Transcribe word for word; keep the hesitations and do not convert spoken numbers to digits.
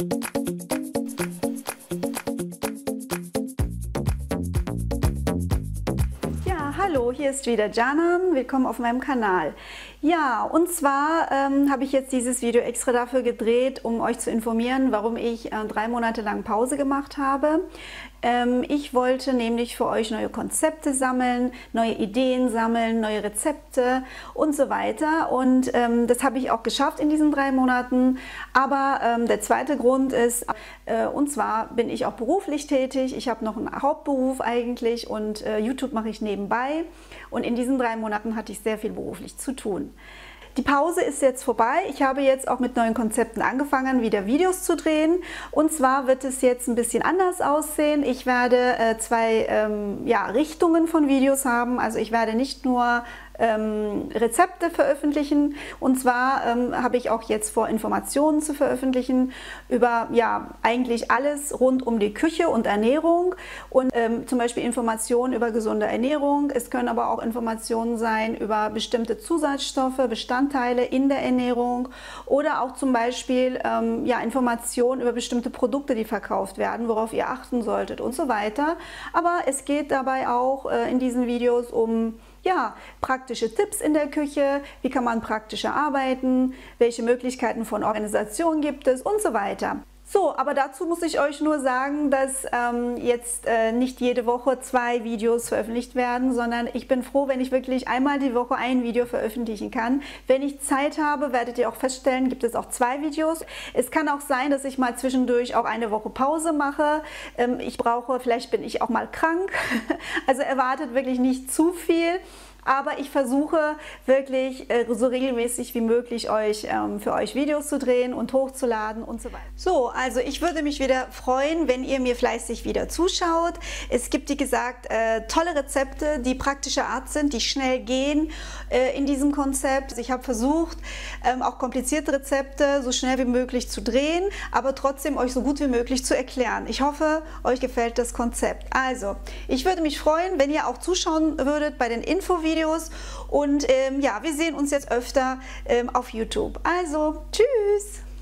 Ja, hallo, hier ist wieder Janan. Willkommen auf meinem Kanal. Ja, und zwar ähm, habe ich jetzt dieses Video extra dafür gedreht, um euch zu informieren, warum ich äh, drei Monate lang Pause gemacht habe. Ähm, ich wollte nämlich für euch neue Konzepte sammeln, neue Ideen sammeln, neue Rezepte und so weiter. Und ähm, das habe ich auch geschafft in diesen drei Monaten. Aber ähm, der zweite Grund ist, äh, und zwar bin ich auch beruflich tätig. Ich habe noch einen Hauptberuf eigentlich und äh, YouTube mache ich nebenbei. Und in diesen drei Monaten hatte ich sehr viel beruflich zu tun. Die Pause ist jetzt vorbei. Ich habe jetzt auch mit neuen Konzepten angefangen, wieder Videos zu drehen. Und zwar wird es jetzt ein bisschen anders aussehen. Ich werde äh, zwei ähm, ja, Richtungen von Videos haben. Also ich werde nicht nur ähm, Rezepte veröffentlichen. Und zwar ähm, habe ich auch jetzt vor, Informationen zu veröffentlichen über ja eigentlich alles rund um die Küche und Ernährung. Und ähm, zum Beispiel Informationen über gesunde Ernährung. Es können aber auch Informationen sein über bestimmte Zusatzstoffe, Bestandteile in der Ernährung oder auch zum Beispiel ähm, ja, Informationen über bestimmte Produkte, die verkauft werden, worauf ihr achten solltet und so weiter. Aber es geht dabei auch äh, in diesen Videos um ja, praktische Tipps in der Küche, wie kann man praktischer arbeiten, welche Möglichkeiten von Organisation gibt es und so weiter. So, aber dazu muss ich euch nur sagen, dass ähm, jetzt äh, nicht jede Woche zwei Videos veröffentlicht werden, sondern ich bin froh, wenn ich wirklich einmal die Woche ein Video veröffentlichen kann. Wenn ich Zeit habe, werdet ihr auch feststellen, gibt es auch zwei Videos. Es kann auch sein, dass ich mal zwischendurch auch eine Woche Pause mache. Ähm, ich brauche, vielleicht bin ich auch mal krank, also erwartet wirklich nicht zu viel. Aber ich versuche wirklich äh, so regelmäßig wie möglich euch, ähm, für euch Videos zu drehen und hochzuladen und so weiter. So, also ich würde mich wieder freuen, wenn ihr mir fleißig wieder zuschaut. Es gibt, wie gesagt, äh, tolle Rezepte, die praktischer Art sind, die schnell gehen äh, in diesem Konzept. Also ich habe versucht, ähm, auch komplizierte Rezepte so schnell wie möglich zu drehen, aber trotzdem euch so gut wie möglich zu erklären. Ich hoffe, euch gefällt das Konzept. Also, ich würde mich freuen, wenn ihr auch zuschauen würdet bei den Infovideos. Videos und ähm, ja, wir sehen uns jetzt öfter ähm, auf YouTube. Also, tschüss!